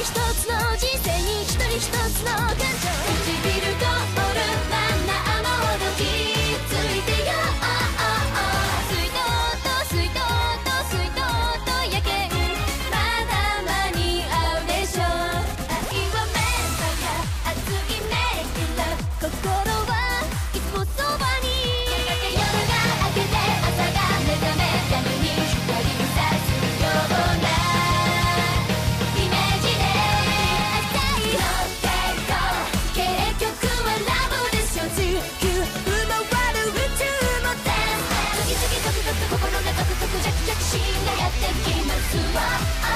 一つの人生に一人一つの感情、唇通るまんなあもどきついてよ、スイートとスイートとスイートとやけん、まだ間に合うでしょう。愛はメンバー熱いメイキラブ、心はいつもそばに。夜が明けて朝が目覚め、闇に光さすようなイメージで浅いの抵抗、結局はラブでしょ。地球回る宇宙もダンス、次々ゾクゾク心がゾクゾクジャクジャクシーンがやってきますわ。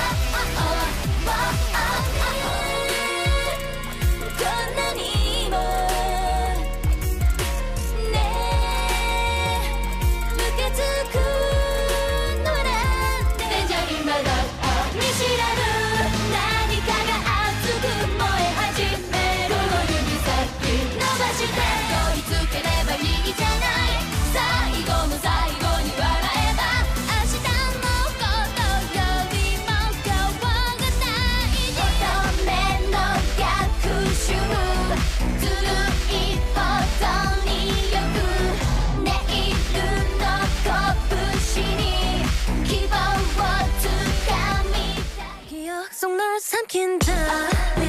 どんなにもね受け継ぐのなんて、じゃ今の見知らぬ何かが熱く燃え始める。この指先伸ばして追いつければいいじゃない。最後の最後に笑えば明日のことよりも顔がないで。乙女の逆襲、ずるいほどによくネイルの拳に希望をつかみたい。기억속널 삼킨다